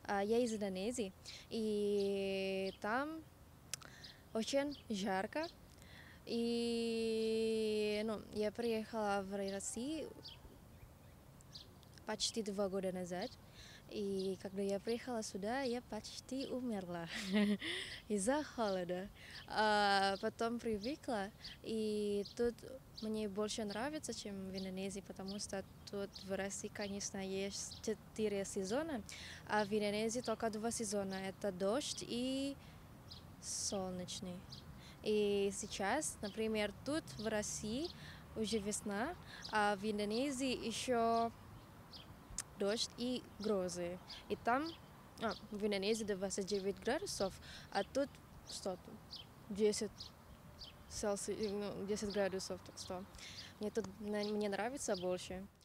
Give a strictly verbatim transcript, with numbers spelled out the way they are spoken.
А, Я из Индонезии, и там очень жарко. И ну, я приехала в Россию почти два года назад. И когда я приехала сюда, я почти умерла из-за холода. А потом привыкла, и тут мне больше нравится, чем в Индонезии, потому что тут в России, конечно, есть четыре сезона, а в Индонезии только два сезона. Это дождь и солнечный. И сейчас, например, тут в России уже весна, а в Индонезии еще дождь и грозы. И там, а, в Индонезии двадцать девять градусов, а тут что тут? десять Цельсий, ну, десять градусов, так что мне тут на- мне нравится больше.